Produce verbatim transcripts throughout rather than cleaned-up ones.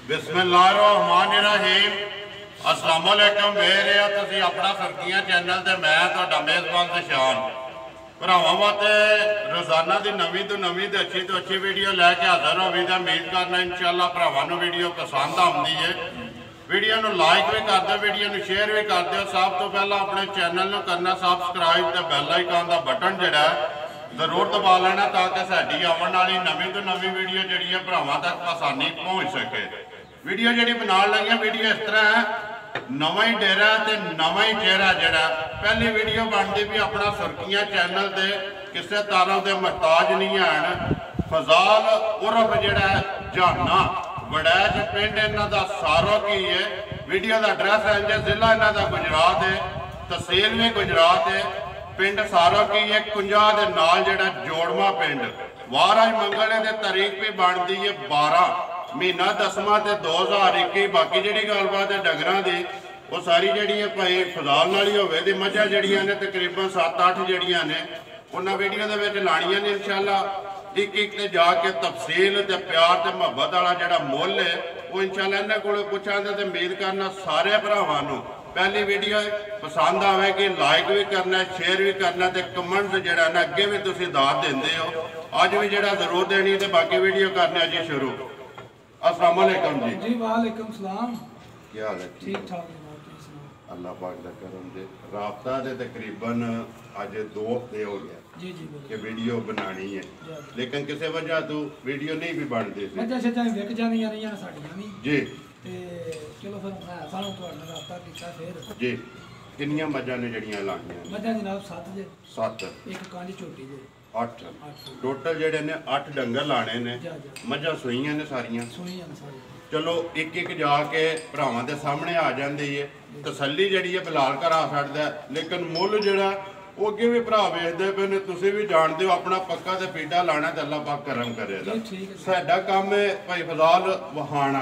बिस्मिल्लाहिर्रहमानिर्रहीम। अस्सलाम वालेकुम। मेरे तुसीं अपना सरकियां चैनल ते मैं तुहाडा मेज़बान निशान भरावां वास्ते रोज़ाना की नवीं तो नवीं तो अच्छी तो अच्छी वीडियो लैके हाज़र होवी ते उम्मीद करना इंशाअल्लाह भरावां नूं वीडियो पसंद आउंदी है। वीडियो नूं लाइक भी कर दो, वीडियो नूं शेयर भी कर दो। सब तो पहला अपने चैनल नूं करना सबसक्राइब ते बैल आइकन का बटन जिहड़ा जरूर दबा लेना ताकि साडी आउण वाली नवीं तो नवीं वीडियो जिहड़ी है भरावां तक आसानी पहुँच सके। वीडियो जी बना लगी वीडियो इस तरह है, नवा ही डेरा तो नवा ही चेहरा जरा। पहली वीडियो बनती भी अपना सुर्खियां चैनल से किसी तारों के महताज नहीं है। फजाल उर्फ जड़ा जाना वड़ैच पिंड इन्हों का सारो की है। वीडियो का एड्रैस है जो जिला इन्हों का गुजरात है, तहसील भी गुजरात है, पिंड सारो की है। कुंजा के नाल जड़ा जोड़वा पिंड वार अज मंगल है, तारीख भी बनती है बारह महीना दसवां तो दो हज़ार इक्की। बाकी जी गलबात है डंगर की वो सारी जी है भाई फजाल नाल ही होवे दी। मझां जड़ियां ने तकरीबन सत्त अठ जड़ियां ने उन्होंने वीडियो के लानियां ने इंशाअल्लाह। एक एक ते जाके तफसील ते प्यार ते मुहब्बत वाला जड़ा मुल है वो इंशाअल्लाह इन्हां कोलों पुछांगे। तो उम्मीद करना सारे भरावां नूं पहली वीडियो पसंद आएगी, लाइक भी करना, शेयर भी करना ते कमेंट्स जड़ा ना अगे भी तुसीं दाद दिंदे हो, अज भी जड़ा जरूर देनी। तो बाकी वीडियो करने जी शुरू। अस्सलाम वालेकुम जी। जी वालेकुम सलाम। क्या हाल है? ठीक ठाक जनाब, तुसीं सुनाओ? अल्लाह पाक दा करम जे राबता दे तकरीबन अज दो हफ्ते हो गया जी जी कि वीडियो बनानी है, लेकिन किसी वजह तो वीडियो नहीं भी बनती सी। मझां छजां विक जांदियां रहियां ने साडीआं भी जी ते चलो फिर मैं सानू तुहाडे नाल राबता कीता। फिर जी किन्नियां मझां ने जड़ियां लाणियां? मझां जनाब सत्त जे, सत्त एक कांडी झोटी जे, अठ टोटल जेडे ने अठ डंगर लाने ने। जा जा मझां सूईयां ने सारियां? सोईयां ने सारी। चलो एक एक जाके भरावां दे सामने आ जाती है, तसल्ली जी है बिलाल करा छड्डदा। लेकिन मुल जड़ा वो अगे भी भरा वेखदे पे ने, तुसीं भी जानते हो अपना पक्का तो पीड़ा लाना तो अल्लाह पाक करम करेगा। साडा काम है भाई फजाल वहाना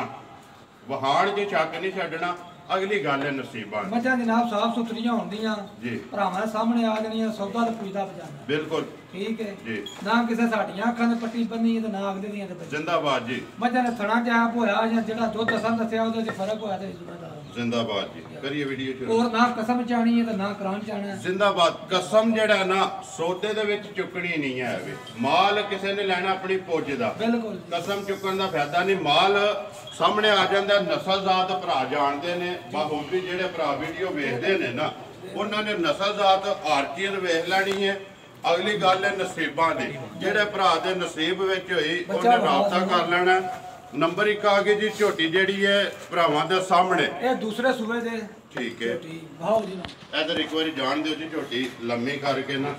वहाण च शक नहीं छड्डना, अगली गल है नसीबां। मझां जनाब साफ सुथरियां होंदियां जी, भरावां दे सामने आ जानियां, सौदा ते पुजदा बजाना। बिल्कुल ठीक है जी। ना किसी साडियां अखां ते पट्टी बन्नी ते ना अगले दियां ते बन्नी। जिंदाबाद जी। मझां ने थणा जैप होया जां जेड़ा दुध असां दस्सिया ओहदे च फर्क होया ते जिम्मेदार जिंदाबाद जी। करिए वीडियो शुरू। और ना कसम चाहनी है तो ना करान चाहना है। जिंदाबाद। कसम जड़ा ना सौदे दे विच चुकनी नहीं है वे। माल किसी ने लेना अपनी पुज दा, बिल्कुल कसम चुकन का फायदा नहीं। माल सामने आ जाता, नस्ल जात भरा जानते ने, बाखूबी जेडे भरा वीडियो वेखते ने ना उन्होंने नस्ल जात हर चीज वेख लैनी है। अगली गल है नसीबां दी, जेडे भरा दे नसीब विच होई उन्हें राबता कर लेना। नंबर एक आ गई जी झोटी जेड़ी है भरावां दे सामने, ये दूसरे सूबे दे। ठीक है भाओ जी ना इधर एक बार जान दो जी। झोटी लम्मी करके ना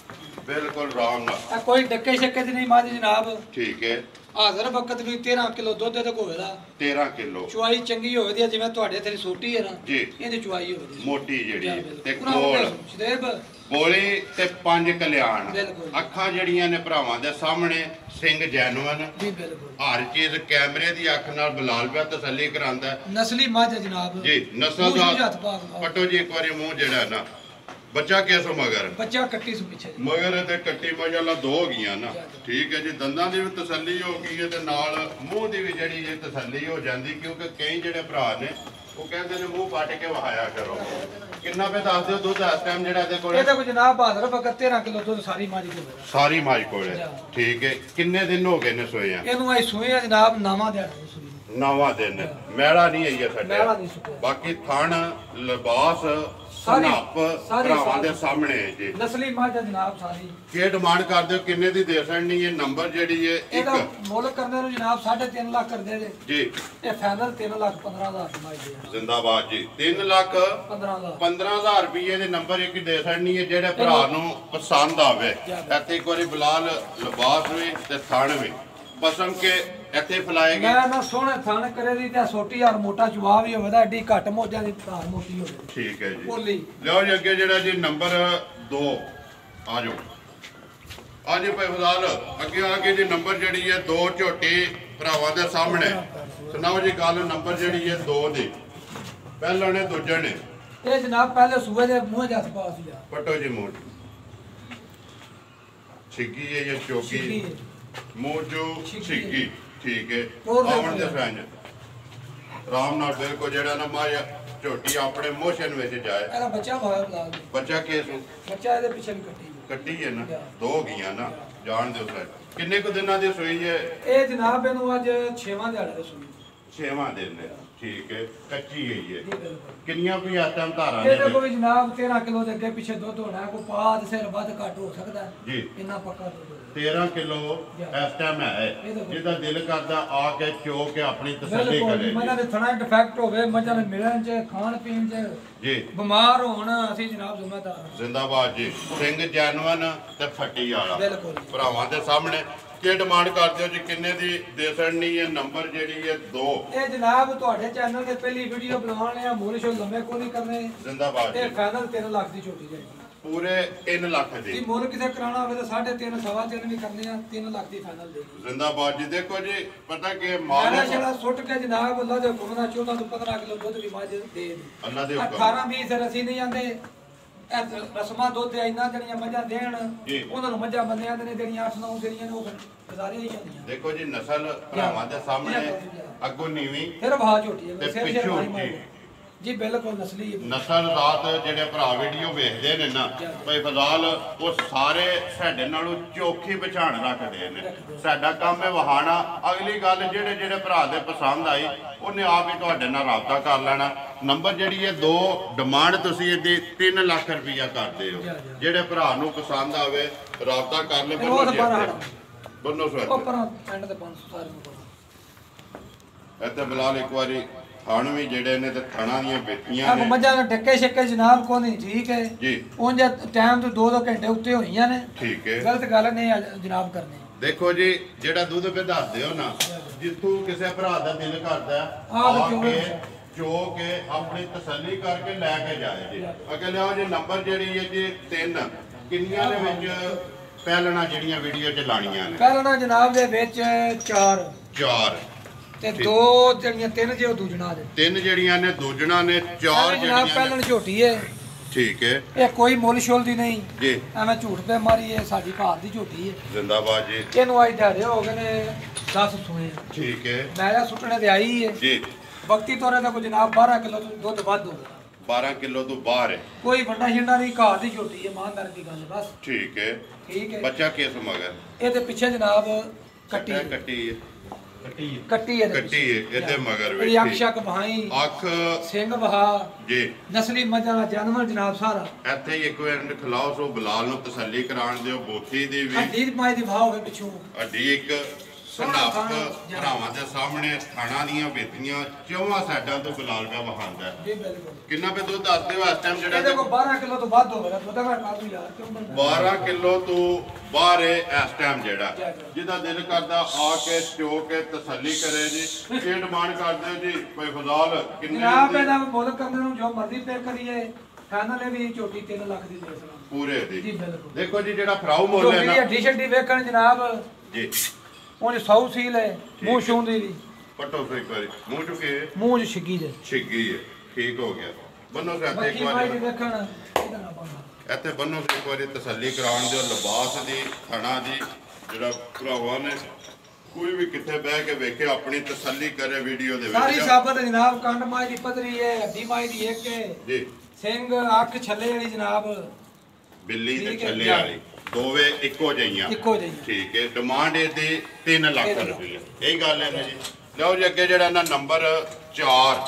बिल्कुल रॉन्ग आ कोई डक्के शक्के दी नहीं मादी जनाब। ठीक है हाजर वक्त भी तेरह किलो दुध ते होवे दा। तेरह किलो चुआई चंगी होवे दी, जिवें तुहाडे तेरी सोटी है ना जी, इहदी चुआई होवे दी मोटी जेड़ी है ते पूरा कोल शदेब बोली ते पंज कल्याण। बिल्कुल। अखां जड़ियां ने भरावां दे सामने, सिंग जैनवन, जी बिल्कुल। हर चीज कैमरे दी अख नाल बिलाल पे तसल्ली करांदा नस्ली मझ है जनाब जी। नस्ल मूंह दा जी हत्थ पा के पटो जी एक बारी मुंह जेड़ा ना बच्चा कैसो मगर बच्चा कट्टी सु पीछे जी। मगर ते कट्टी माशाअल्लाह दो हो गईयां ना। ठीक है जी, दंदां दी भी तसल्ली हो गई है ते नाल मूंह दी भी जड़ी है तसल्ली हो जांदी, क्योंकि कई जेड़े भरा ने वो कहते ने मुंह पट के वहाया करो। किन्ना पे दस दिओ दुध इस टाइम जेड़ा दे कोल? ਇਹਦਾ ਕੋਈ ਜਨਾਬ ਬਹਾਦਰ ਵਕਤ तेरह किलो ਦੁੱਧ ਸਾਰੀ ਮਾਜੀ ਕੋਲ ਹੈ। सारी माज कोल है। ठीक है किन्ने दिन हो गए ने सोया? ਇਹਨੂੰ ਆਈ ਸੂਏ ਆ ਜਨਾਬ ਨਾਵਾਂ ਦਿਹਾੜਾ ਸੂਈ। नवा दिन मैला नहीं आई है मैला साडे। नहीं सुकिया। बाकी थण लिबास सारी- सनाप सारी- भरावां दे सामने है जी। ਨਸਲੀ ਮੱਝ ਆ ਜਨਾਬ ਸਾਰੀ। के डिमांड कर दो किन्ने दी दे सकनी है? नंबर जेड़ी है ਇਹਦਾ एक ਮੁੱਲ ਕਰਨੇ ਨੂੰ ਜਨਾਬ साढ़े तीन ਲੱਖ ਕਰਦੇ ਜੇ। जी। ਇਹ ਫਾਈਨਲ तीन ਲੱਖ पंद्रह ਹਜ਼ਾਰ ਦੀ ਮੱਝ ਦੇ ਆ। जिंदाबाद जी। तीन लाख पंद्रह हज़ार पंद्रह हजार रुपये के नंबर एक दे सकनी है जेडे भरा नूं पसंद आवे। इत्थे एक बारी बिलाल लिबास भी ते थण भी पसंद के इत्थे फैलाएगी। ਮੈਂ ਨਾ ਸੋਹਣੇ ਥਣ ਕਰੇ ਦੀ ਤੇ ਛੋਟੀ ਯਾਰ ਮੋਟਾ ਜਵਾਬ ਹੀ ਹੋਵੇ ਦਾ, ਐਡੀ ਘੱਟ ਮੋਜਾਂ ਦੀ ਧਾਰ ਮੋਟੀ ਹੋਵੇ। ठीक है जी। ਬੋਲੀ लो जी अगे जेड़ा जी नंबर दो आ जाओ आ जी भाई फजाल अगे आके जी नंबर जेड़ी है दो झोटी भरावां दे सामने सुनाओ जी गल। नंबर जेड़ी है दो दी पहला ने दूजे ने ਇਹ ਜਨਾਬ ਪਹਿਲੇ ਸੂਬੇ ਦੇ ਮੂੰਹ ਜੱਤ ਪਾਸ ਲਿਆ। पटो जी मूठ छिगी है या चौकी? छिगी। मूठ जो छिगी। छिगी। ठीक है और आवन दे फैन ਆਰਾਮ ਨਾਲ ਬਿਲਕੁਲ ਜਿਹੜਾ ਨਾ ਮਾਝ ਝੋਟੀ ਆਪਣੇ ਮੋਸ਼ਨ ਵਿੱਚ ਜਾਏ। ਇਹਦਾ ਬੱਚਾ ਬਾਹਰ ਲਾ ਦੇ ਬੱਚਾ ਕੇਸ ਬੱਚਾ ਇਹਦੇ ਪਿੱਛੇ ਵੀ ਕੱਟੀ ਕੱਟੀ ਹੈ ਨਾ ਦੋ ਹੋ ਗਈਆਂ ਨਾ ਜਾਣ ਦਿਓ ਸਰ। ਕਿੰਨੇ ਕੁ ਦਿਨਾਂ ਦੀ ਸੂਈ ਹੈ ਇਹ ਜਨਾਬ? ਇਹਨੂੰ ਅੱਜ ਛੇਵਾਂ ਦਿਹਾੜੇ ਦੇ ਸੂਈ। ਛੇਵਾਂ ਦਿਨ ਨੇ ਠੀਕ ਹੈ ਕੱਚੀ ਗਈ ਹੈ। ਕਿੰਨੀਆਂ ਵੀ ਇਸ ਟਾਈਮ ਧਾਰਾਂ ਨੇ? ਇਹਦੇ ਕੋਈ ਜਨਾਬ ਤੇਰਾਂ ਕਿਲੋ ਦੇ ਅੱਗੇ ਪਿੱਛੇ ਦੁੱਧ ਹੋਣਾ, ਕੋਈ ਪਾਦ ਸਿਰ ਵੱਧ ਘੱਟ ਹੋ ਸਕਦਾ ਜੀ। ਇੰਨਾ ਪੱਕਾ ਦੁੱਧ ਤੇਰਾਂ ਕਿਲੋ ਇਸ ਟਾਈਮ ਹੈ। ਜਿਹਦਾ ਦਿਲ ਕਰਦਾ ਆ ਕੇ ਚੋ ਕੇ ਆਪਣੀ ਤਸੱਲੀ ਕਰੇ। ਮੱਝਾਂ ਦੇ ਥਣਾ ਡਿਫੈਕਟ ਹੋਵੇ, ਮੱਝਾਂ ਦੇ ਮਿਲਣ ਚ ਖਾਣ ਪੀਣ ਚ ਜੀ ਬਿਮਾਰ ਹੋਣ, ਅਸੀਂ ਜਨਾਬ ਜ਼ਿੰਮੇਦਾਰ ਜ਼ਿੰਦਾਬਾਦ ਜੀ। ਸਿੰਘ ਜੈਨਵਨ ਤੇ ਫੱਟੀ ਵਾਲਾ ਬਿਲਕੁਲ ਭਰਾਵਾਂ ਦੇ ਸਾਹਮਣੇ ਕੀ ਡਿਮਾਂਡ ਕਰਦੇ ਹੋ ਜੀ? ਕਿੰਨੇ ਦੀ ਦੇ ਸਕਣੀ ਹੈ? ਨੰਬਰ ਜਿਹੜੀ ਹੈ ਦੋ। ਇਹ ਜਨਾਬ ਤੁਹਾਡੇ ਚੈਨਲ ਤੇ ਪਹਿਲੀ ਵੀਡੀਓ ਬਣਾਉਣੇ ਆ, ਮੁੱਲ ਸ਼ੋ ਲੰਮੇ ਕੋਈ ਨਹੀਂ ਕਰਨੇ। ਜ਼ਿੰਦਾਬਾਦ ਇਹ ਜੀ। ਫਾਈਨਲ ਤਿੰਨ ਲੱਖ ਦੀ ਝੋਟੀ ਜਾਏਗੀ ਪੂਰੇ ਤਿੰਨ ਲੱਖ ਦੀ। ਜੀ ਮੁੱਲ ਕਿਸੇ ਕਰਾਉਣਾ ਹੋਵੇ ਤਾਂ ਸਾਢੇ ਤਿੰਨ ਸਵਾ ਤਿੰਨ ਵੀ ਕਰਨੇ ਆ, ਤਿੰਨ ਲੱਖ ਦੀ ਫਾਈਨਲ ਦੇਗੀ। ਜ਼ਿੰਦਾਬਾਦ ਜੀ। ਦੇਖੋ ਜੀ ਪਤਾ ਕਿ ਮਾਲਾ ਮਾਲ ਜਿਹੜਾ ਸੁੱਟ ਕੇ ਜਨਾਬ ਅੱਲਾ ਦੇ ਹੁਕਮ ਨਾਲ ਚੌਦਾਂ ਤੋਂ ਪੰਦਰਾਂ ਕਿਲੋ ਦੁੱਧ ਦੀ ਮੱਝ ਦੇ ਦੇ ਅੱਲਾ ਦੇ ਹੁਕਮ ਅਠਾਰਾਂ ਵੀਹ ਸਿਰ ਅਸੀਂ ਨਹੀਂ ਜਾਂਦੇ। ਇਹ ਰਸਮਾਂ ਦੁੱਧ ਇੰਨਾ ਜਿਹੜੀਆਂ ਮੱਝਾਂ ਦੇਣ ਜੀ। ਉਹਨਾਂ ਨੂੰ ਮੱਝਾਂ ਬੰਦਿਆਂ ਦੇ ਨੇ ਜਿਹੜੀਆਂ ਅੱਠ ਨੌ ਜਿਹੜੀਆਂ ਨੇ ਉਹ ਗੁਜ਼ਾਰੇ ਹੀ ਜਾਂਦੀਆਂ। ਦੇਖੋ ਜੀ ਨਸਲ ਭਰਾਵਾਂ ਦੇ ਸਾਹਮਣੇ ਅੱਗੋਂ ਨੀਵੀਂ ਫਿਰ ਬਾਹ ਝੋਟੀ ਹੈ ਤੇ ਸਿਰ ਸਿਰ ਪਿੱਛੋਂ ਮਾਰੀ ਜੀ। ਮਾਰੀ ਜੀ ਬਿਲਕੁਲ ਨਸਲੀ ਹੈ। ਨਸਲ ਰਾਤ ਜਿਹੜੇ ਭਰਾ ਵੀਡੀਓ ਵੇਖਦੇ ਨੇ ਨਾ ਭਾਈ ਫਜ਼ਾਲ ਉਹ ਸਾਰੇ ਸਾਡੇ ਨਾਲੋਂ ਚੋਖੀ ਪਛਾਣ ਰੱਖਦੇ ਨੇ। ਸਾਡਾ ਕੰਮ ਹੈ ਵਹਾਣਾ। ਅਗਲੀ ਗੱਲ ਜਿਹੜੇ ਜਿਹੜੇ ਭਰਾ ਦੇ ਪਸੰਦ ਆਈ ਉਹਨੇ ਆਪ ਹੀ ਤੁਹਾਡੇ ਨਾਲ ਰਾਬਤਾ ਕਰ ਲੈਣਾ। ਨੰਬਰ ਜਿਹੜੀ ਹੈ ਦੋ ਡਿਮਾਂਡ ਤੁਸੀਂ ਇਹਦੀ ਤਿੰਨ ਲੱਖ ਰੁਪਈਆ ਕਰਦੇ ਹੋ। ਜਿਹੜੇ ਭਰਾ ਨੂੰ ਪਸੰਦ ਆਵੇ ਰਾਬਤਾ ਕਰ ਲੈ। ਬੰਨੋ ਬੰਨੋ ਸੋ ਉਹ ਪਰ ਪਿੰਡ ਦੇ ਪੰਜ ਸੌ ਸਾਰੇ ਨੂੰ ਇੱਥੇ ਬਲਾਲ ਇੱਕ ਵਾਰੀ ਥਣ ਵੀ ਜਿਹੜੇ ਨੇ ਤੇ ਥਣਾਂ ਦੀਆਂ ਬੇਟੀਆਂ ਆ ਨੇ। ਮੱਝਾਂ ਦੇ ਟੱਕੇ ਛੱਕੇ ਜਨਾਬ ਕੋ ਨਹੀਂ ਠੀਕ ਹੈ ਜੀ। ਉਂਝ ਟਾਈਮ ਤੋਂ ਦੋ ਦੋ ਘੰਟੇ ਉੱਤੇ ਹੋਈਆਂ ਨੇ। ਠੀਕ ਹੈ ਗਲਤ ਗੱਲ ਨਹੀਂ ਹੈ ਜਨਾਬ ਕਰਨੀ। ਦੇਖੋ ਜੀ ਜਿਹੜਾ ਦੁੱਧ ਵਧਾਦੇ ਹੋ ਨਾ ਜਿੱਥੋਂ ਕਿਸੇ ਭਰਾ ਦਾ ਦਿਲ ਕਰਦਾ ਆਹ ਆ ਚੋ ਕੇ ਚੋ ਕੇ ਆਪਣੀ ਤਸੱਲੀ ਕਰਕੇ ਲੈ ਕੇ ਜਾਏ ਜੀ। ਅੱਗੇ ਲਿਆਓ ਜੀ ਨੰਬਰ ਜਿਹੜੀ ਹੈ ਜੀ ਤਿੰਨ ਕਿੰਨੀਆਂ ਦੇ ਵਿੱਚ ਪਹਿਲਣਾ ਜਿਹੜੀਆਂ ਵੀਡੀਓ 'ਚ ਲਾਣੀਆਂ ਨੇ? ਪਹਿਲਾਂ ਜਨਾਬ ਦੇ ਵਿੱਚ ਚਾਰ ਚਾਰ ਤੇ ਦੋ ਜਿਹੜੀਆਂ ਤਿੰਨ ਜੇ ਉਹ ਦੂਜਣਾ ਦੇ ਤਿੰਨ ਜਿਹੜੀਆਂ ਨੇ ਦੂਜਣਾ ਨੇ ਚਾਰ ਜਨਾਬ ਜਿਹੜੀਆਂ ਪਹਿਲਾਂ ਨੇ। ਝੋਟੀ ਹੈ ਠੀਕ ਹੈ ਇਹ ਕੋਈ ਮੁੱਲ ਸ਼ੁੱਲ ਦੀ ਨਹੀਂ ਜੀ। ਐਵੇਂ ਝੂਠ ਤੇ ਮਾਰੀ ਹੈ, ਸਾਡੀ ਭਾਰ ਦੀ ਝੋਟੀ ਹੈ। ਜ਼ਿੰਦਾਬਾਦ ਜੀ। ਇਹਨੂੰ ਅੱਜ ਦਿਹਾੜੇ ਹੋ ਗਏ ਨੇ ਦਸ ਸੂਏ। ਠੀਕ ਹੈ ਮੈਲਾ ਸੁੱਟਣੇ ਤੇ ਆਈ ਹੈ ਜੀ। ਵਕਤੀ ਤੋਰੇ ਦਾ ਕੋਈ ਜਨਾਬ ਬਾਰਾਂ ਕਿਲੋ ਦੁੱਧ ਵੱਧ ਹੋ ਗਿਆ। ਬਾਰਾਂ ਕਿਲੋ ਤੋਂ ਬਾਹਰ ਹੈ। ਕੋਈ ਵੱਡਾ ਛਿੰਡਾ ਨਹੀਂ, ਘਰ ਦੀ ਝੋਟੀ ਹੈ, ਇਮਾਨਦਾਰ ਦੀ ਗੱਲ ਹੈ ਬਸ। ਠੀਕ ਹੈ ਠੀਕ ਹੈ। ਬੱਚਾ ਕਿਸ ਮਗਰ? ਇਹਦੇ ਪਿੱਛੇ ਜਨਾਬ ਕੱਟੀ ਇਹ ਹੈ। ਕੱਟੀ ਹੈ ਕੱਟੀ ਹੈ ਕੱਟੀ ਹੈ ਇਹਦੇ ਕੱਟੀ ਹੈ ਪਿੱਛੇ। ਇਹਦੇ ਮਗਰ ਇਹਦੀ ਅੱਖ ਵੇਖੀ ਸ਼ੱਕ ਭਾਈ ਅੱਖ ਸਿੰਘ ਬਹਾ ਜੀ। ਨਸਲੀ ਮੱਝਾਂ ਦਾ ਜਨਮ ਜਨਾਬ ਸਾਰਾ। ਇੱਥੇ ਹੀ ਇੱਕ ਵਾਰ ਖਿਲਾਓ ਸੋ ਬਲਾਲ ਨੂੰ ਤਸੱਲੀ ਕਰਾਉਣ ਦਿਓ। ਬੋਥੀ ਦੀ ਵੀ ਹੱਡੀ ਦੀ ਮਾਈ ਦੀ ਵਾਹ ਹੋਵੇ ਪਿੱਛੋਂ। ਅੱਡੀ ਇੱਕ ਸਨਾਪ ਭਰਾਵਾਂ ਦੇ ਸਾਹਮਣੇ ਥਾਣਾ ਦੀਆਂ ਬੇਤੀਆਂ ਚੌਵਾਂ ਸਾਈਡਾਂ ਤੋਂ ਬਲਾਲ ਦਾ ਵਹਾਂਦਾ ਜੀ ਬਿਲਕੁਲ। ਕਿੰਨਾ ਪੇ ਦੁੱਧ ਦੱਸਦੇ ਹੋ ਇਸ ਟਾਈਮ ਇਹਦੇ ਜਿਹੜਾ? ਕੋਲ ਬਾਰਾਂ ਕਿਲੋ ਤੋਂ ਵੱਧ ਹੋਵੇਗਾ ਦੁੱਧ ਘੱਟ ਨਾ ਤੂੰ ਯਾਰ ਕਿਉਂ ਬੰਦਾ। ਬਾਰਾਂ ਕਿਲੋ ਤੋਂ ਬਾਹਰ ਹੈ ਇਸ ਟਾਈਮ ਜਿਹੜਾ ਜਿਹਦਾ ਦਿਲ ਕਰਦਾ ਆ ਕੇ ਚੋ ਕੇ ਤਸੱਲੀ ਕਰੇ ਜੀ। ਇਹ ਡਿਮਾਂਡ ਕਰਦੇ ਹੋ ਜੀ ਭਾਈ ਫਜ਼ਾਲ ਕਿੰਨੇ ਜਨਾਬ ਦੀ? ਇਹਦਾ ਮੁੱਲ ਕਰਨ ਨੂੰ ਜੋ ਮਰਜ਼ੀ ਪੇ ਕਰੀਏ ਫਾਈਨਲ ਇਹ ਵੀ ਝੋਟੀ ਤਿੰਨ ਲੱਖ ਦੀ ਦੇ ਸਕਦਾ ਪੂਰੇ ਦੀ। ਜੀ ਬਿਲਕੁਲ। ਦੇਖੋ ਜੀ ਜਿਹੜਾ ਫਰਾਉ ਮੁੱਲ ਹੈ ਝੋਟੀ ਨਾ ਦੀ ਹੱਡੀ ਛੱਡੀ ਵੇਖਣ ਜਨਾਬ ਜੀ। ਉਹ ਸੌ ਸੀਲ ਹੈ ਮੂੰਹ ਛੂੰਦੀ ਦੀ ਪਟੋ ਫੇ ਇੱਕ ਵਾਰੀ ਮੂੰਹ ਚੁੱਕੇ ਮੂੰਹ ਚ ਛਿੱਗੀ ਜੇ ਛਿੱਗੀ ਹੈ। ਠੀਕ ਹੋ ਗਿਆ। ਬੰਨੋ ਸੇ ਇੱਥੇ ਇੱਕ ਬੱਕੀ ਮਾਈ ਦੀ ਵਾਰੀ ਵੇਖਣ ਇਹਦਾ ਨਾ ਬੰਦਾ। ਇੱਥੇ ਬੰਨੋ ਸੇ ਇੱਕ ਵਾਰੀ ਤਸੱਲੀ ਕਰਾਉਣ ਦਿਓ ਲਿਬਾਸ ਦੀ ਥਣਾ ਦੀ ਜਿਹੜਾ ਭਰਾਵਾਂ ਨੇ ਕੋਈ ਵੀ ਕਿੱਥੇ ਬਹਿ ਕੇ ਵੇਖੇ ਆਪਣੀ ਤਸੱਲੀ ਕਰੇ ਵੀਡੀਓ ਦੇ ਸਾਰੀ ਵਿੱਚ ਸਾਬਤ ਜਨਾਬ ਕੰਡ ਮਾਈ ਦੀ ਪਤਰੀ ਹੈ ਹੱਡੀ ਮਾਈ ਦੀ ਇੱਕ ਹੈ ਜੀ। ਸਿੰਘ ਅੱਖ ਛੱਲੇ ਵਾਲੀ ਜਨਾਬ ਬਿੱਲੀ ਤੇ ਠੀਕ ਹੈ, ਛੱਲੇ ਜਾ। ਵਾਲੀ ਦੋਵੇਂ ਇੱਕੋ ਜਿਹੀਆਂ ਇੱਕੋ ਜਿਹੀ। ਠੀਕ ਹੈ। ਡਿਮਾਂਡ ਇਹਦੀ ਤਿੰਨ ਲੱਖ ਤਿੰਨ ਲੱਖ। ਰੁਪਏ ਇਹ ਗੱਲ ਹੈ ਨਾ ਜੀ। ਲਓ ਜੀ ਅੱਗੇ ਜਿਹੜਾ ਨਾ ਨੰਬਰ ਚਾਰ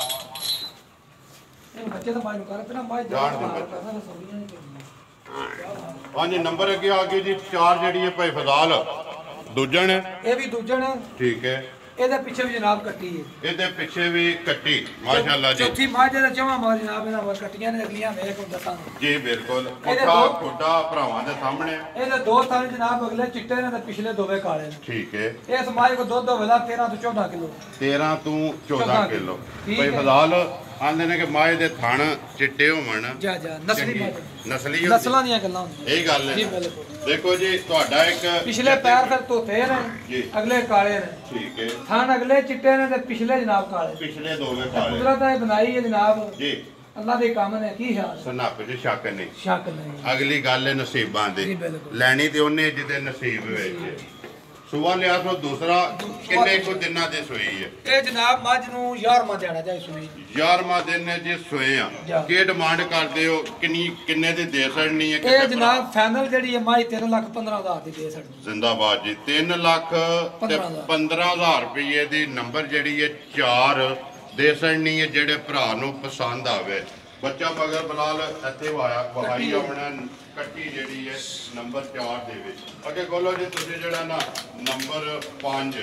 ਇਹ ਬੱਚੇ ਤਾਂ ਮਾਈ ਨੂੰ ਕਰ ਪਹਿਲਾਂ ਮਾਈ ਜਾਣ ਜਾਣ ਦੇ ਦੇ ਕਰਨਾ ਸੌਰੀਆਂ ਨਹੀਂ ਕਰਨੀਆਂ। ਹਾਂਜੀ ਨੰਬਰ ਅੱਗੇ ਆ ਗਈ ਜੀ ਚਾਰ ਜਿਹੜੀ ਹੈ ਭਾਈ ਫਜ਼ਾਲ ਦੂਜਣ ਇਹ ਵੀ ਦੂਜਣ ਠੀਕ ਹੈ। ਇਹਦੇ ਪਿੱਛੇ ਵੀ ਜਨਾਬ ਕੱਟੀ ਹੈ। ਇਹਦੇ ਪਿੱਛੇ ਵੀ ਕੱਟੀ ਮਾਸ਼ਾਅੱਲਾ ਜੀ। ਚੌਥੀ ਮਾਝੇ ਦਾ ਚਵਾਂ ਮਾਰ ਜਨਾਬ ਇਹਨਾਂ ਵਾਰ ਕੱਟੀਆਂ ਨੇ ਅਗਲੀਆਂ ਵੇਖ ਹੁਣ ਦੱਸਾਂ। ਜੀ ਬਿਲਕੁਲ ਇਹਦੇ ਕੋਠਾ ਦੋ- ਕੋਡਾ ਭਰਾਵਾਂ ਦੇ ਸਾਹਮਣੇ ਇਹਦੇ ਦੋ ਥਾਂ ਜਨਾਬ ਅਗਲੇ ਚਿੱਟੇ ਨੇ ਤੇ ਪਿਛਲੇ ਦੋਵੇਂ ਕਾਲੇ ਨੇ। ਠੀਕ ਹੈ। ਇਸ ਮਾਈ ਕੋ ਦੁੱਧ ਹੋਵੇਲਾ ਤੇਰਾਂ ਤੋਂ ਚੌਦਾਂ ਕਿਲੋ। ਤੇਰਾਂ ਤੋਂ ਚੌਦਾਂ ਚੌਦਾਂ ਕਿਲੋ ਠੀਕ ਭਾਈ ਹੈ। ਫਜ਼ਾਲ ਆਂਦੇ ਨੇ ਕਿ ਮਾਏ ਦੇ ਥਣ ਚਿੱਟੇ ਹੋਵਣ ਜਾ ਜਾ ਨਸਲੀ ਮਾਝ ਨਸਲੀ ਹੁੰਦੀ। ਨਸਲਾਂ ਦੀਆਂ ਗੱਲਾਂ ਹੁੰਦੀਆਂ ਇਹ ਗੱਲ ਜੀ ਹੈ। ਬਿਲਕੁਲ। ਦੇਖੋ ਜੀ ਤੁਹਾਡਾ ਇੱਕ ਪਿਛਲੇ ਪੈਰ ਫਿਰ ਧੋਤੇ ਨੇ ਜੀ। ਅਗਲੇ ਕਾਲੇ ਨੇ। ਠੀਕ ਹੈ। ਥਣ ਅਗਲੇ ਚਿੱਟੇ ਨੇ ਤੇ ਪਿਛਲੇ ਜਨਾਬ ਕਾਲੇ। ਪਿਛਲੇ ਦੋਵੇਂ ਕਾਲੇ ਕੁਦਰਤ ਨੇ ਬਣਾਈ ਹੈ ਜਨਾਬ ਜੀ। ਅੱਲਾ ਦੇ ਕੰਮ ਨੇ ਕੀ ਖਿਆਲ ਹੈ? ਸਨੱਪ 'ਚ ਸ਼ੱਕ ਨਹੀਂ। ਸ਼ੱਕ ਨਹੀਂ ਅਗਲੀ ਗੱਲ ਹੈ ਨਸੀਬਾਂ ਜੀ ਦੀ ਬਿਲਕੁਲ। ਲੈਣੀ ਤੇ ਉਹਨੇ ਜਿਹਦੇ ਨਸੀਬ ਵਿੱਚ ਸੁਆ ਲਿਆ ਸੋ ਦੂਸਰਾ ਕਿੰਨੇ ਕੋ ਦਿਨਾਂ ਦੇ ਸੋਈ ਹੈ ਇਹ ਜਨਾਬ ਮੱਝ ਨੂੰ ਗਿਆਰਵਾਂ ਦੇਣਾ ਚਾਹੀਏ ਸੂਈ ਗਿਆਰਵਾਂ ਦਿਨ ਨੇ ਜੀ ਸੋਏ ਆ ਕੀ ਡਿਮਾਂਡ ਕਰਦੇ ਹੋ ਕਿੰਨੀ ਕਿੰਨੇ ਦੀ ਦੇ ਸਕਣੀ ਹੈ ਇਹ ਜਨਾਬ ਫਾਈਨਲ ਜਿਹੜੀ ਹੈ ਮੱਝ ਤਿੰਨ ਲੱਖ ਪੰਦਰਾਂ ਹਜ਼ਾਰ ਦੀ ਦੇ ਸਕਦੀ ਜ਼ਿੰਦਾਬਾਦ ਜੀ ਤਿੰਨ ਲੱਖ ਤੇ ਪੰਦਰਾਂ ਹਜ਼ਾਰ ਰੁਪਏ ਦੀ ਨੰਬਰ ਜਿਹੜੀ ਹੈ ਚਾਰ ਦੇ ਸਕਣੀ ਹੈ ਜਿਹੜੇ ਭਰਾ ਨੂੰ ਪਸੰਦ ਆਵੇ ਬੱਚਾ ਮਗਰ ਬਲਾਲ ਇੱਥੇ ਵਾਇਆ ਵਹਾਈ ਆਪਣਾ ਕੱਟੀ ਜਿਹੜੀ ਹੈ ਨੰਬਰ ਚਾਰ ਦੇ ਵਿੱਚ ਅੱਗੇ ਬੋਲੋ ਜੀ ਤੁਸੀਂ ਜਿਹੜਾ ਨਾ ਨੰਬਰ ਪੰਜ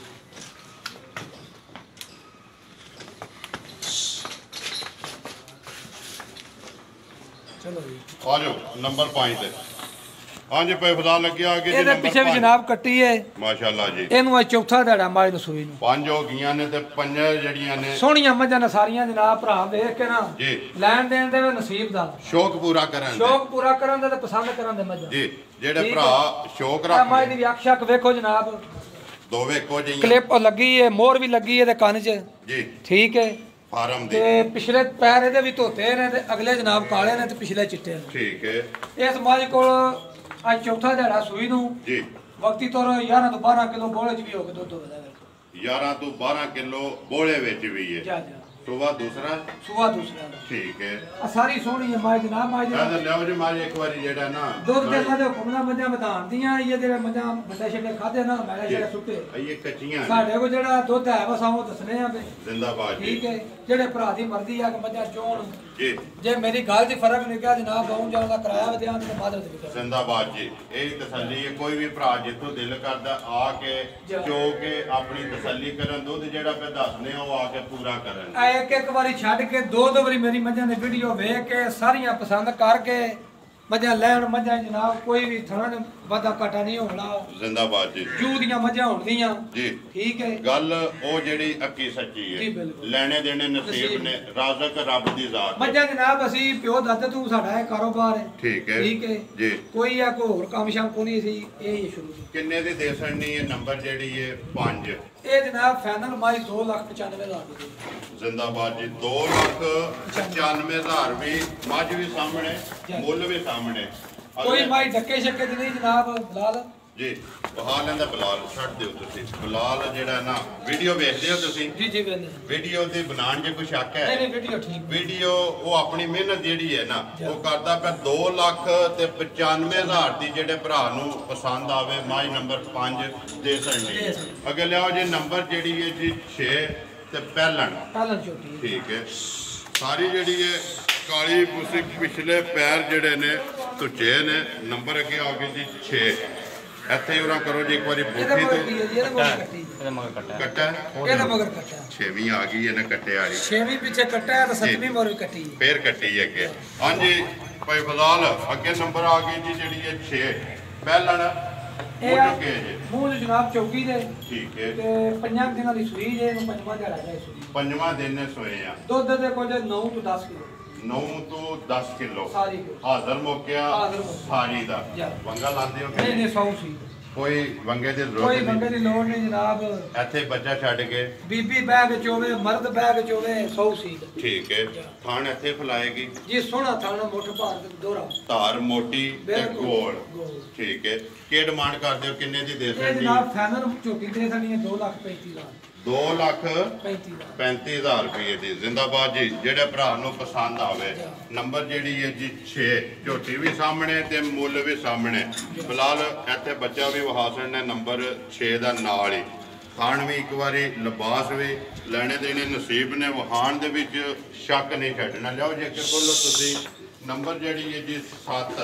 ਚਲੋ ਜੀ ਆ ਜਾਓ ਨੰਬਰ ਪੰਜ ਤੇ ਹਾਂਜੀ ਭਾਈ ਖੁਦਾ ਲੱਗਿਆ ਅੱਗੇ ਜੀ ਇਹਦੇ ਪਿੱਛੇ ਵੀ ਜਨਾਬ ਕੱਟੀ ਹੈ ਮਾਸ਼ਾਅੱਲਾ ਜੀ ਇਹਨੂੰ ਆ ਚੌਥਾ ਦਿਹਾੜਾ ਮਾਈ ਨੂੰ ਸੂਈ ਨੂੰ ਪੰਜ ਹੋ ਗਈਆਂ ਨੇ ਤੇ ਪੰਜ ਜਿਹੜੀਆਂ ਨੇ ਸੋਹਣੀਆਂ ਮੱਝਾਂ ਨੇ ਸਾਰੀਆਂ ਜਨਾਬ ਭਰਾ ਵੇਖ ਕੇ ਨਾ ਜੀ ਲੈਣ ਦੇਣ ਦੇ ਨਸੀਬ ਦਾ ਸ਼ੌਕ ਪੂਰਾ ਕਰਨ ਦੇ ਸ਼ੌਕ ਪੂਰਾ ਕਰਨ ਦੇ ਤੇ ਪਸੰਦ ਕਰਨ ਦੇ ਮੱਝਾਂ ਜੀ ਜਿਹੜੇ ਭਰਾ ਸ਼ੌਕ ਰੱਖਦੇ ਮਾਈ ਰੱਖਦੇ ਦੀ ਅੱਖ ਸ਼ੱਕ ਵੇਖੋ ਜਨਾਬ ਦੋਵੇਂ ਇੱਕੋ ਜਿਹੀਆਂ ਕਲਿੱਪ ਲੱਗੀ ਹੈ ਮੋਹਰ ਵੀ ਲੱਗੀ ਹੈ ਤੇ ਕੰਨ 'ਚ ਜੀ ਠੀਕ ਹੈ ਫਾਰਮ ਦੀ ਤੇ ਪਿਛਲੇ ਪੈਰ ਇਹਦੇ ਵੀ ਧੋਤੇ ਨੇ ਤੇ ਅਗਲੇ ਜਨਾਬ ਕਾਲੇ ਨੇ ਤੇ ਪਿਛਲੇ ਚਿੱਟੇ ਨੇ ਠੀਕ ਹੈ ਇਸ ਮੱਝ ਕੋਲ ਅੱਜ ਚੌਥਾ ਦਿਹਾੜਾ ਸੂਈ ਨੂੰ ਜੀ ਵਕਤੀ ਤੌਰ ਗਿਆਰਾਂ ਤੋਂ ਬਾਰਾਂ ਕਿਲੋ ਬੋਲੇ 'ਚ ਵੀ ਹੋ ਕੇ ਦੁੱਧ ਵਧਾ ਗਿਆਰਾਂ ਤੋਂ ਬਾਰਾਂ ਕਿਲੋ ਬੋਲੇ ਵਿੱਚ ਵੀ ਹੈ ਜਾ ਜਾ ਸੁਬਾ ਦੂਸਰਾ ਸੁਬਾ ਦੂਸਰਾ ਠੀਕ ਹੈ ਆ ਸਾਰੀ ਸੋਹਣੀ ਹੈ ਮਾਈ ਜਨਾਬ ਮਾਈ ਕਹਿੰਦਾ ਲਿਆਓ ਜੀ ਮਾਰੀ ਇੱਕ ਵਾਰੀ ਜਿਹੜਾ ਨਾ ਦੁੱਧ ਦੇ ਸਾਡੇ ਹੁਕਮਨਾ ਮੱਝਾਂ ਵਧਾਉਣ ਦੀਆਂ ਇਹ ਜਿਹੜੇ ਮੱਝਾਂ ਵੱਡੇ ਛੱਡੇ ਖਾਦੇ ਨਾ ਮੈਲੇ ਜਿਹੜੇ ਸੁੱਕੇ ਇਹ ਕੱਚੀਆਂ ਨੇ ਸਾਡੇ ਕੋਲ ਜਿਹੜਾ ਦੁੱਧ ਹੈ ਬਸ ਉਹ ਦੱਸਣੇ ਆ ਵੀ ਜ਼ਿੰਦਾਬਾਦ ਜੀ ਠੀਕ ਹੈ ਜਿਹੜੇ ਭਰਾ ਦੀ ਮਰਜ਼ੀ ਆ ਕਿ ਮੱਝਾਂ ਚੋਣ ਜੀ ਜੇ ਮੇਰੀ ਗੱਲ 'ਚ ਫਰਕ ਨਹੀਂ ਪਿਆ ਜਨਾਬ ਆਉਂ ਜਾਣ ਦਾ ਕਿਰਾਇਆ ਵਧਿਆ ਤੇ ਮਾਦਰ ਦੇ ਵਿੱਚ ਜ਼ਿੰਦਾਬਾਦ ਜੀ ਇਹ ਤਸੱਲੀ ਹੈ ਕੋਈ ਵੀ ਭਰਾ ਜਿੱਥੋਂ ਦਿਲ ਕਰਦਾ ਆ ਕੇ ਚੋ ਕੇ ਆਪਣੀ ਤਸੱਲੀ ਕਰਨ ਦੁੱਧ ਜਿਹੜਾ ਪੇ ਦੱਸਨੇ ਉਹ ਆ ਕੇ ਪੂਰਾ ਕਰਨ ਆ ਇੱਕ ਇੱਕ ਵਾਰੀ ਛੱਡ ਕੇ ਦੋ ਦੋ ਵਾਰੀ ਮੇਰੀ ਮੱਝਾਂ ਦੀ ਵੀਡੀਓ ਵੇਖ ਕੇ ਸਾਰੀਆਂ ਪਸੰਦ ਕਰਕੇ ਮੱਝਾਂ ਲੈਣ ਮੱਝਾਂ ਜਨਾਬ ਕੋਈ ਵੀ ਥਾਂ ਵਾਧਾ ਘਾਟਾ ਨਹੀਂ ਹੋਣਾ ਜ਼ਿੰਦਾਬਾਦ ਜੀ ਜੂ ਦੀਆਂ ਮੱਝਾਂ ਹੋਣਗੀਆਂ ਜੀ ਠੀਕ ਹੈ ਗੱਲ ਉਹ ਜਿਹੜੀ ਅੱਕੀ ਸੱਚੀ ਜੀ ਹੈ ਬਿਲਕੁਲ ਲੈਣੇ ਦੇਣੇ ਨਸੀਬ ਨੇ ਰਾਜ਼ਕ ਰੱਬ ਦੀ ਜ਼ਾਤ ਹੈ ਮੱਝਾਂ ਜਨਾਬ ਅਸੀਂ ਪਿਓ ਦਾਦੇ ਤੂੰ ਸਾਡਾ ਇਹ ਕਾਰੋਬਾਰ ਹੈ ਠੀਕ ਹੈ ਠੀਕ ਹੈ ਜੀ ਕੋਈ ਆ ਕੋਈ ਹੋਰ ਕੰਮ ਸ਼ਾਮ ਕੋਈ ਨਹੀਂ ਸੀ ਇਹ ਹੀ ਸ਼ੁਰੂ ਤੋਂ ਕਿੰਨੇ ਦੀ ਦੇ ਸਕਣੀ ਹੈ ਨੰਬਰ ਜਿਹੜੀ ਹੈ ਪੰਜ ਇਹ ਜਨਾਬ ਫਾਈਨਲ ਮਾਈ ਦੋ ਲੱਖ ਪਚਾਨਵੇਂ ਹਜ਼ਾਰ ਦੀ ਦੇ ਜ਼ਿੰਦਾਬਾਦ ਜੀ ਦੋ ਲੱਖ ਪਚਾਨਵੇਂ ਹਜ਼ਾਰ ਵੀ ਮੱਝ ਵੀ ਸਾਹਮਣੇ ਮੁੱਲ ਵੀ ਸਾਹਮਣੇ ਕੋਈ ਮਾਈ ਧੱਕੇ ਛੱਕੇ ਦੀ ਨਹੀਂ ਜਨਾਬ ਬਲਾਲ ਜੀ ਬਹਾ ਲੈਂਦਾ ਬਲਾਲ ਛੱਡ ਦਿਓ ਤੁਸੀਂ ਬਲਾਲ ਜਿਹੜਾ ਨਾ ਵੀਡੀਓ ਵੇਖਦੇ ਹੋ ਤੁਸੀਂ ਜੀ ਜੀ ਬੰਦੇ ਵੀਡੀਓ ਦੀ ਬਣਾਉਣ 'ਚ ਕੋਈ ਸ਼ੱਕ ਹੈ ਨਹੀਂ ਨਹੀਂ ਵੀਡੀਓ ਠੀਕ ਵੀਡੀਓ ਉਹ ਆਪਣੀ ਮਿਹਨਤ ਜਿਹੜੀ ਹੈ ਨਾ ਉਹ ਕਰਦਾ ਪਿਆ ਦੋ ਲੱਖ ਤੇ ਪਚਾਨਵੇਂ ਹਜ਼ਾਰ ਦੀ ਜਿਹੜੇ ਭਰਾ ਨੂੰ ਪਸੰਦ ਆਵੇ ਮਾਈ ਨੰਬਰ ਪੰਜ ਦੇ ਸਕਦੇ ਅੱਗੇ ਲਿਆਓ ਜੀ ਨੰਬਰ ਜਿਹੜੀ ਹੈ ਜੀ ਛੇ ਤੇ ਪਹਿਲਣ ਪਹਿਲਣ ਛੋਟੀ ਠੀਕ ਹੈ ਸਾਰੀ ਜਿਹੜੀ ਹੈ ਕਾਲੀ ਬੁਸੀ ਪਿਛਲੇ ਪੈਰ ਜਿਹੜੇ ਨੇ ਤੁਚੇ ਨੇ ਨੰਬਰ ਅੱਗੇ ਆ ਗਏ ਜੀ ਛੇ ਇੱਥੇ ਉਹਨਾਂ ਕਰੋ ਜੀ ਇੱਕ ਵਾਰੀ ਇਹਦੇ ਬੁੱਠੀ ਮਗਰ ਤੇ ਕੀ ਹੈ ਜੀ ਇਹਦੇ ਮਗਰ ਕੱਟੀ ਇਹਦੇ ਮਗਰ ਕੱਟਾ ਕੱਟਾ ਇਹਦੇ ਮਗਰ ਕੱਟਾ ਛੇਵੀਂ ਆ ਗਈ ਇਹਨੇ ਕੱਟੇ ਵਾਲੀ ਛੇਵੀਂ ਪਿੱਛੇ ਕੱਟਾ ਹੈ ਤੇ ਸੱਤਵੀਂ ਮਗਰ ਵੀ ਕੱਟੀ ਹੈ ਫੇਰ ਕੱਟੀ ਅੱਗੇ ਹਾਂਜੀ ਭਾਈ ਫਜ਼ਾਲ ਅੱਗੇ ਨੰਬਰ ਆ ਗਈ ਜੀ ਜਿਹੜੀ ਹੈ ਛੇ ਪਹਿਲਣ ਇਹ ਹੋ ਆ ਚੁੱਕੇ ਜੀ ਮੂੰਹ ਜਨਾਬ ਚੌਕੀ ਦੇ ਠੀਕ ਹੈ ਤੇ ਪੰਜਾਂ ਦਿਨਾਂ ਦੀ ਸੂਈ ਜੇ ਇਹਨੂੰ ਪੰਜਵਾਂ ਦਿਹਾੜਾ ਜਾਏ ਸੂਈ ਪੰਜਵਾਂ ਦਿਨ ਨੇ ਸੋਏ ਆ ਦੁੱਧ ਦੇ ਕੋਲ ਨੌ ਤੋਂ ਦਸ ਕਿਲੋ ਨੌ ਤੋਂ ਦਸ ਕਿਲੋ ਸਾਰੀ ਕਿਲੋ ਹਾਜ਼ਰ ਮੋਕਿਆ ਹਾਜ਼ਰ ਮੁੱਕਿਆ। ਸਾਰੀ ਦਾ ਜੀ। ਵੰਗਾ ਲਾਉਂਦੇ ਹੋ ਕਿ ਨਹੀਂ ਨਹੀਂ ਸੌ ਸੀ ਕੋਈ ਵੰਗੇ ਦੀ ਜ਼ਰੂਰਤ ਕੋਈ ਨਹੀਂ ਬੰਦੇ ਦੀ ਲੋੜ ਨਹੀਂ ਜਨਾਬ ਇੱਥੇ ਬੱਚਾ ਛੱਡ ਕੇ ਬੀਬੀ ਬੈਗ ਚੋਵੇ ਮਰਦ ਬੈਗ ਚੋਵੇ ਸੌ ਸੀ ਠੀਕ ਹੈ ਥਾਣ ਇੱਥੇ ਫਲਾਏਗੀ ਜੀ ਸੋਹਣਾ ਥਾਣਾ ਮੁੱਠ ਭਾਰ ਤੇ ਦੋਰਾ ਧਾਰ ਮੋਟੀ ਤੇ ਬਿਲਕੁਲ। ਗੋਲ ਗੋਲ। ਠੀਕ ਹੈ ਕੀ ਡਿਮਾਂਡ ਕਰਦੇ ਹੋ ਕਿੰਨੇ ਦੀ ਦੇ ਇਹ ਸਕਦੀ ਜਨਾਬ ਫਾਈਨਲ ਝੋਟੀ ਦੇ ਸਾਡੀਆਂ ਦੋ ਲੱਖ ਪੈਂਤੀ ਹਜ਼ਾਰ ਦੋ ਲੱਖ ਪੈਂਤੀ ਹਜ਼ਾਰ ਪੈਂਤੀ ਹਜ਼ਾਰ ਰੁਪਏ ਦੀ ਜ਼ਿੰਦਾਬਾਦ ਜੀ ਜਿਹੜੇ ਭਰਾ ਨੂੰ ਪਸੰਦ ਆਵੇ ਨੰਬਰ ਜਿਹੜੀ ਹੈ ਜੀ ਛੇ ਝੋਟੀ ਵੀ ਸਾਹਮਣੇ ਤੇ ਮੁੱਲ ਵੀ ਸਾਹਮਣੇ ਫਿਲਹਾਲ ਇੱਥੇ ਬੱਚਾ ਵੀ ਵਹਾਸਣ ਨੇ ਨੰਬਰ ਛੇ ਦਾ ਨਾਲ ਹੀ ਖਾਣ ਵੀ ਇੱਕ ਵਾਰੀ ਲਿਬਾਸ ਵੀ ਲੈਣੇ ਦੇਣੇ ਨਸੀਬ ਨੇ ਵਹਾਣ ਦੇ ਵਿੱਚ ਸ਼ੱਕ ਨਹੀਂ ਛੱਡਣਾ ਲਿਆਓ ਜੇ ਕਿ ਕੋਲੋਂ ਤੁਸੀਂ ਨੰਬਰ ਜਿਹੜੀ ਹੈ ਜੀ ਸੱਤ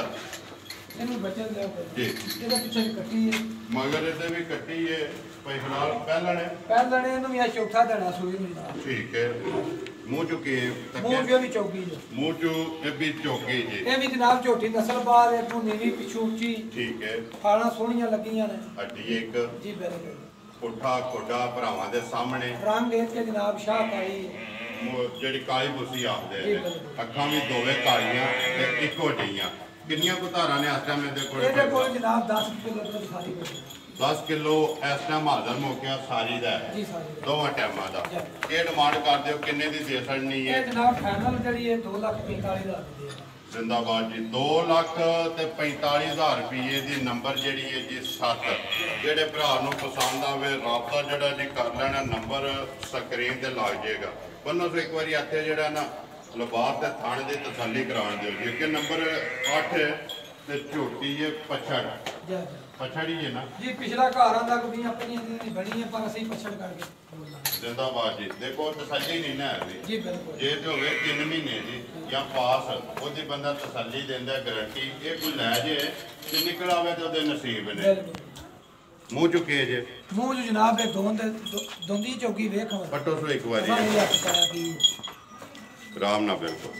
ਇਹਨੂੰ ਬੱਚੇ ਦੇ ਜੀ ਇਹਦੇ ਪਿੱਛੇ ਕੱਟੀ ਹੈ ਮਗਰ ਇਹਦੇ ਵੀ ਕੱਟੀ ਹੈ ਭਾਈ ਫਿਲਹਾਲ ਪਹਿਲਾਂ ਨੇ ਪਹਿਲਾਂ ਨੇ ਇਹਨੂੰ ਵੀ ਆ ਚੌਥਾ ਦੇਣਾ ਸੂਈ ਨੂੰ ਜਨਾਬ ਠੀਕ ਹੈ ਮੂੰਹ ਚੁੱਕੇ ਮੂੰਹ ਜੋ ਵੀ ਚੌਕੀ ਜੋ ਮੂੰਹ ਚੋਂ ਇਹ ਵੀ ਚੌਕੀ ਜੀ ਇਹ ਵੀ ਜਨਾਬ ਝੋਟੀ ਨਸਲ ਬਾਹਰ ਹੈ ਤੂੰ ਨੀਵੀਂ ਪਿਛੂ ਉੱਚੀ ਠੀਕ ਹੈ ਫਾਲਾਂ ਸੋਹਣੀਆਂ ਲੱਗੀਆਂ ਨੇ ਹੱਡੀ ਇੱਕ ਜੀ ਬਿਲਕੁਲ ਪੁੱਠਾ ਖੋਡਾ ਭਰਾਵਾਂ ਦੇ ਸਾਹਮਣੇ ਰੰਗ ਇਹ ਤੇ ਜਨਾਬ ਸ਼ਾਹ ਕਾਲੀ ਉਹ ਜਿਹੜੀ ਕਾਲੀ ਬੁੱਸੀ ਆਖਦੇ ਜੀ, ਨੇ ਬਿਲਕੁਲ। ਅੱਖਾਂ ਵੀ ਦੋਵੇਂ ਕਾਲੀਆਂ ਤੇ ਇੱਕੋ ਜਿਹੀਆਂ ਕਿੰਨੀਆਂ ਕੁ ਧਾਰਾਂ ਨੇ ਇਸ ਟਾਈਮ ਇਹਦੇ ਕੋਲ ਇਹਦੇ ਕੋਲ ਜਨਾਬ ਦਸ ਕਿਲੋ ਦੁੱਧ ਸਾਰੀ ਕੋਲ ਦਸ ਕਿਲੋ ਇਸ ਟਾਈਮ ਹਾਜ਼ਰ ਮੌਕਿਆ ਸਾਰੀ ਦਾ ਹੈ ਜੀ ਸਾਰੀ ਦੋਵਾਂ ਟਾਈਮਾਂ ਦਾ ਜੀ। ਇਹ ਡਿਮਾਂਡ ਕਰਦੇ ਹੋ ਕਿੰਨੇ ਦੀ ਦੇ ਸਕਣੀ ਇਹ ਹੈ ਜਨਾਬ ਫਾਈਨਲ ਜਿਹੜੀ ਹੈ ਦੋ ਲੱਖ ਪੰਤਾਲੀ ਹਜ਼ਾਰ ਦੀ ਹੈ जिंदाबाद जी। दो लख ते पैंताली हज़ार रुपये की नंबर जी है जी सत्त जेडे भरा पसंद आवे राबता जरा जी कर लेना नंबर स्क्रीन ते लग जाएगा। बनो सो एक बार इतने जरा ना लिबास के थाने की तसली करा दो जी कि नंबर अठ ते झोटी है पछड़ पछड़ ही है ना जी पिछला घर आंदा कोई अपनी बनी है पर असं पछड़ करके जिंदाबाद जी। देखो तसली नहीं ना है जी बिल्कुल जे तो होवे तीन महीने जी या पास ओदी बंदा तसली देंदा गारंटी ये कोई लै जे ते निकल आवे तो ओदे नसीब ने मुंह चुके जे मुंह जो जनाब है दोंद दोंदी चौकी वेख पटो सो एक बारी राम ना बिल्कुल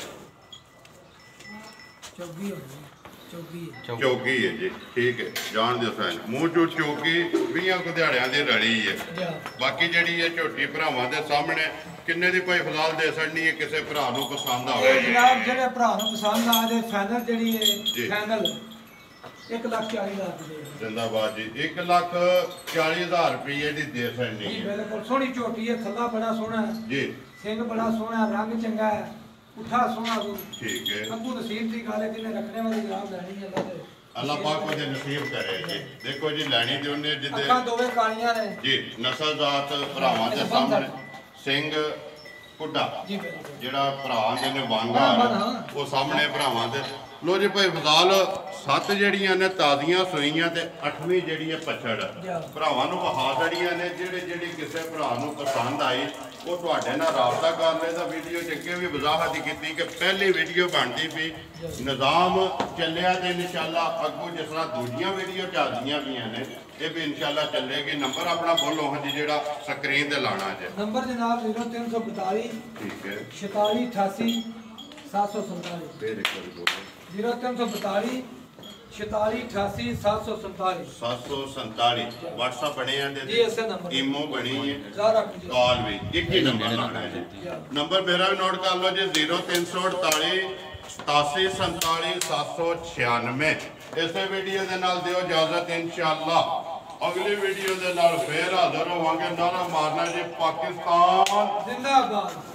चौकी हो गई चौकी चौकी है जी ठीक है जान दियो सैन मुंह चो चौकी बीस को दिहाड़ियां दी रली है। बाकी जेड़ी है झोटी भरावां दे सामने किन्ने दी कोई फिलहाल दे सकनी है किसी भरा नूं पसंद आवे जनाब जेड़े भरा नूं पसंद आ दे फाइनल जेड़ी है फाइनल एक लाख चालीस हज़ार दी जिंदाबाद जी। एक लाख चालीस हज़ार रुपये दी दे सकनी है बिल्कुल सोहनी झोटी है थल्ला बड़ा सोहना है जी सिंह बड़ा सोहना रंग चंगा है उठा सोहना ठीक है अगू नसीब की गल है कि रखने वाली जनाब लैनी है अल्लाह दे अल्लाह पाक ओदे नसीब करे जी। देखो जी लैनी दे ओने जिदे अखां दोवे कालियां ने जी नस्ल जात भरावां दे सामने सिंह पुड्डा जी बिल्कुल जेड़ा भरा आंदे ने वांगा वो सामने भरावां दे लो जी भाई फिलहाल सत्त जड़ियां ने ताजियां सूईयां ते अठवीं जड़ी है पछड़ भरावां नूं वहा जड़ियां ने जेड़े जेड़ी किसी भरा नूं पसंद आई वो तुहाडे नाल राबता कर ले तां वीडियो च अगे भी वजाहत कीती कि पहली वीडियो बनदी पई निज़ाम चलिया ते इंशाअल्लाह अगों जिस तरह दूजियां वीडियो चलदियां पईयां ने ये भी इंशाअल्लाह चलेगी। नंबर अपना बोलो हाँ जी जेड़ा स्क्रीन ते लाना जे नंबर जनाब जीरो तीन सौ बताली ठीक है छताली अठासी सात सौ संताली फिर एक बार बोलो जीरो तीन सौ बताली छताली अठासी सात सौ संताली सात सौ संताली व्हाट्सएप बने हैं जी ऐसे नंबर ईमो बनी है ज़ारा कॉल भी एक ही नंबर लाना है जी। नंबर मेरा भी नोट कर लो जी जीरो तीन सौ अड़ताली सतासी संताली सात सौ छियानवे। इसे वीडियो के नाल दियो इजाजत इंशाअल्लाह अगली वीडियो के नाल फिर हाजिर होवांगे। नारा मारना जी पाकिस्तान जिंदाबाद।